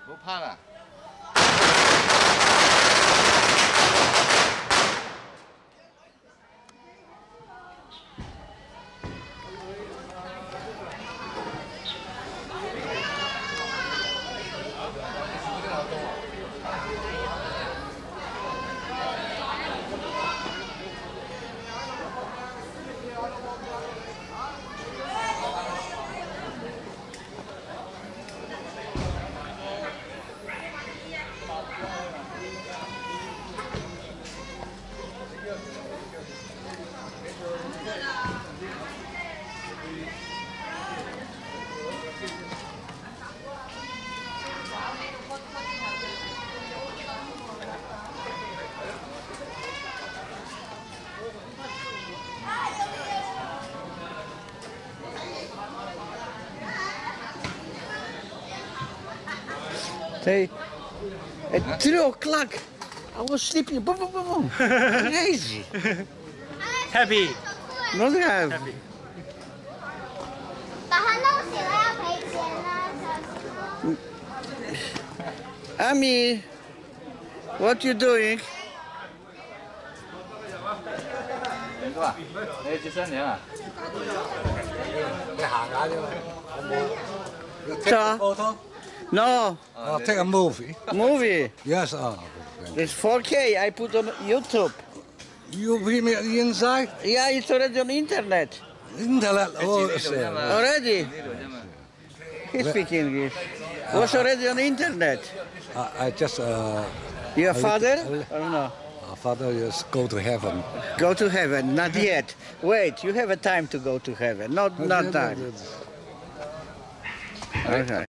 不怕了。 Hey, at 3 o'clock, I was sleeping. Boom, boom, boom, boom. Crazy. Happy. Not have. Happy. 把它弄醒了要赔钱呢，小心哦。 Ami, what you doing? 是吧？你接新娘啊？ 你行下啫嘛，我冇。 So? Photo? No, Take a movie. movie. Yes, It's 4K. I put on YouTube. you bring me the inside? Yeah, it's already on internet. Internet. Oh, it's, Already? He speaks English. Was already on internet. I just Your father? Or no? father just go to heaven. Go to heaven. Not yet. Wait, you have a time to go to heaven. Not time. Okay.